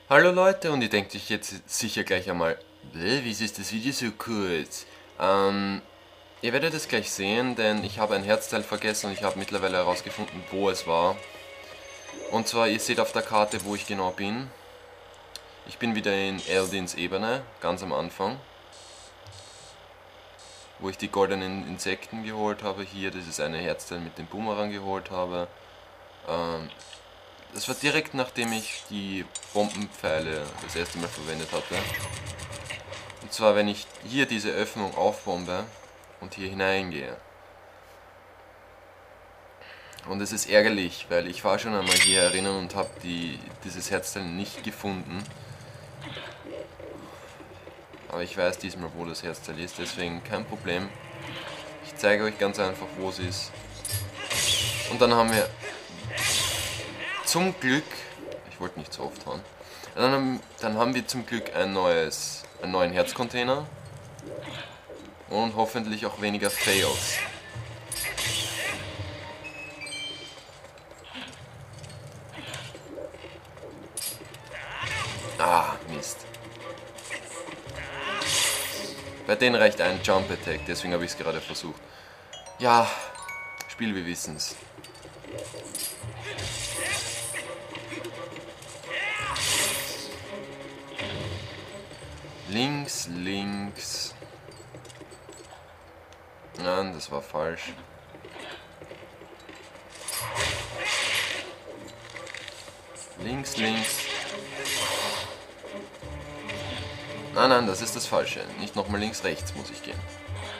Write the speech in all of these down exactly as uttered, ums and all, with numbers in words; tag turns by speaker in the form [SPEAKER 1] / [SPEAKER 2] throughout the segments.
[SPEAKER 1] Hallo Leute, und ihr denkt euch jetzt sicher gleich einmal, wieso ist das Video so kurz? Ähm, ihr werdet es gleich sehen, denn ich habe ein Herzteil vergessen und ich habe mittlerweile herausgefunden, wo es war. Und zwar, ihr seht auf der Karte, wo ich genau bin. Ich bin wieder in Eldins Ebene, ganz am Anfang. Wo ich die goldenen Insekten geholt habe. Hier, das ist eine Herzteil mit dem Boomerang geholt habe. Ähm, Das war direkt nachdem ich die Bombenpfeile das erste Mal verwendet hatte. Und zwar, wenn ich hier diese Öffnung aufbombe und hier hineingehe. Und es ist ärgerlich, weil ich war schon einmal hier herinnen und habe die, dieses Herzteil nicht gefunden. Aber ich weiß diesmal, wo das Herzteil ist, deswegen kein Problem. Ich zeige euch ganz einfach, wo es ist. Und dann haben wir zum Glück, ich wollte nicht so oft hauen, dann haben, dann haben wir zum Glück ein neues, einen neuen Herzcontainer und hoffentlich auch weniger Fails. Ah, Mist. Bei denen reicht ein Jump Attack, deswegen habe ich es gerade versucht. Ja, Spiel, wir wissen's. Links, links. Nein, das war falsch. Links, links. Nein, nein, das ist das Falsche. Nicht nochmal links, rechts muss ich gehen.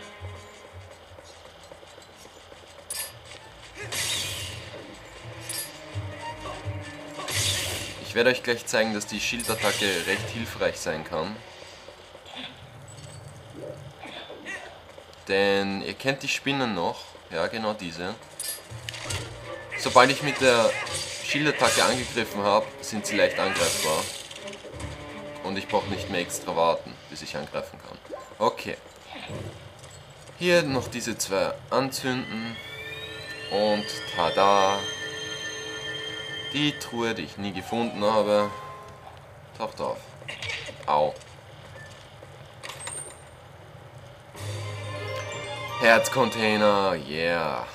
[SPEAKER 1] Ich werde euch gleich zeigen, dass die Schildattacke recht hilfreich sein kann. Denn ihr kennt die Spinnen noch. Ja, genau diese. Sobald ich mit der Schildattacke angegriffen habe, sind sie leicht angreifbar. Und ich brauche nicht mehr extra warten, bis ich angreifen kann. Okay. Hier noch diese zwei anzünden. Und tada! Die Truhe, die ich nie gefunden habe, taucht auf. Au. Herzcontainer, yeah.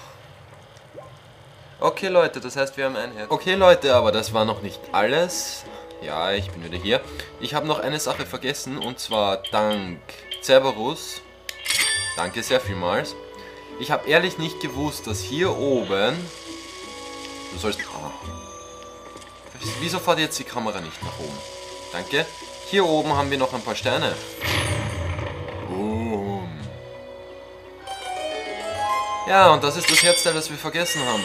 [SPEAKER 1] Okay Leute, das heißt, wir haben ein Herz. Okay Leute, aber das war noch nicht alles. Ja, ich bin wieder hier. Ich habe noch eine Sache vergessen, und zwar dank Cerberus. Danke sehr vielmals. Ich habe ehrlich nicht gewusst, dass hier oben... Du sollst... Oh. Wieso fährt jetzt die Kamera nicht nach oben? Danke. Hier oben haben wir noch ein paar Sterne. Boom. Ja, und das ist das Herzteil, das wir vergessen haben.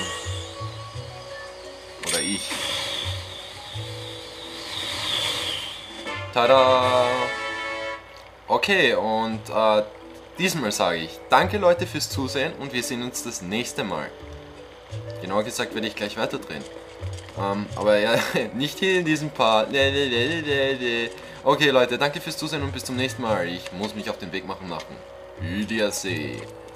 [SPEAKER 1] Oder ich. Tada! Okay, und äh, diesmal sage ich danke Leute fürs Zusehen und wir sehen uns das nächste Mal. Genauer gesagt werde ich gleich weiterdrehen. Ähm, aber ja, nicht hier in diesem Part. Okay Leute, danke fürs Zusehen und bis zum nächsten Mal. Ich muss mich auf den Weg machen nach Wiedersehen.